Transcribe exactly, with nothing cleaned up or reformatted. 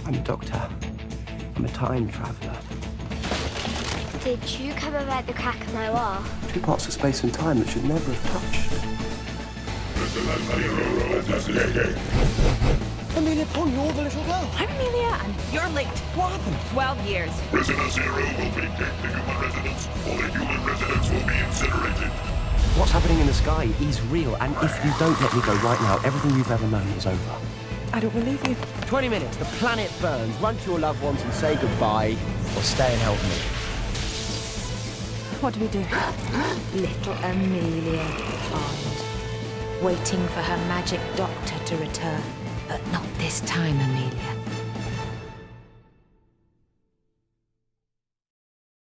I'm a doctor. I'm a time traveller. Did you come about the crack of my wall? Two parts of space and time that should never have touched. Amelia Pond, you're the little girl. I'm Amelia, and you're late. What happened? Twelve years. Resident Zero will vacate the human residence. All the human residents will be incinerated. What's happening in the sky is real, and if you don't let me go right now, everything you've ever known is over. I don't believe you. Twenty minutes, the planet burns. Run to your loved ones and say goodbye, or stay and help me. What do we do? Little Amelia Pond, waiting for her magic doctor to return. But not this time, Amelia.